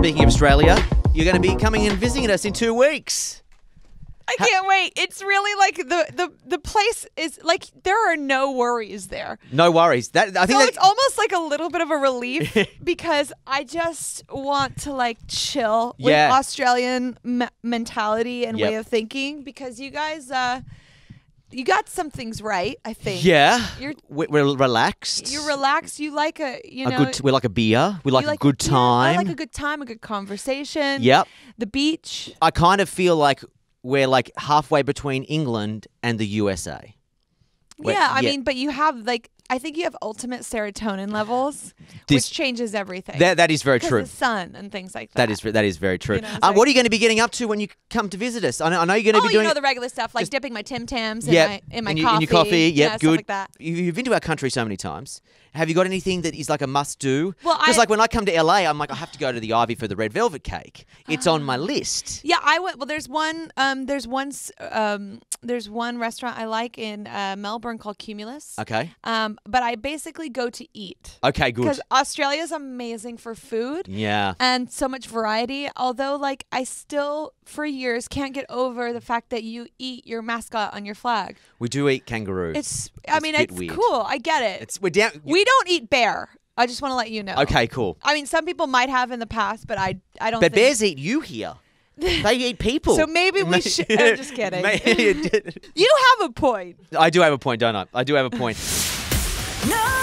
Speaking of Australia, you're going to be coming and visiting us in 2 weeks. I can't wait. It's really like the place is like there are no worries there. No worries. I think So it's almost like a little bit of a relief because I just want to like chill with Yeah. Australian mentality and Yep. way of thinking because you guys you got some things right, I think. Yeah. You're We're relaxed. You're relaxed. You like we like a beer. We like you a good yeah, time. I like a good time, a good conversation. Yep. The beach. I kind of feel like we're like halfway between England and the USA. Yeah, I mean, but you have like I think you have ultimate serotonin levels, which changes everything. That is very true. The sun and things like that. That is very true. You know, it's like- what are you going to be getting up to when you come to visit us? I know you're going to be doing the regular stuff like dipping my Tim Tams in Yep. my in coffee. your coffee. Yep, yeah, good. Stuff like that. You've been to our country so many times. Have you got anything that is like a must do? Well, because like when I come to LA, I'm like I have to go to the Ivy for the red velvet cake. It's on my list. Yeah, I went. Well, there's one restaurant I like in Melbourne called Cumulus. Okay. But I basically go to eat. Okay, good. Because Australia's amazing for food. Yeah. And so much variety. Although, like, I still, for years, can't get over the fact that you eat your mascot on your flag. We do eat kangaroo. It's a bit it's weird. cool. I get it. We're down. We don't eat bear. I just want to let you know. Okay, cool. I mean, some people might have in the past, but I don't But think. bears eat you here. They eat people. So maybe we should. I'm just kidding. I You have a point. do have a point, don't I? I do have a point. No.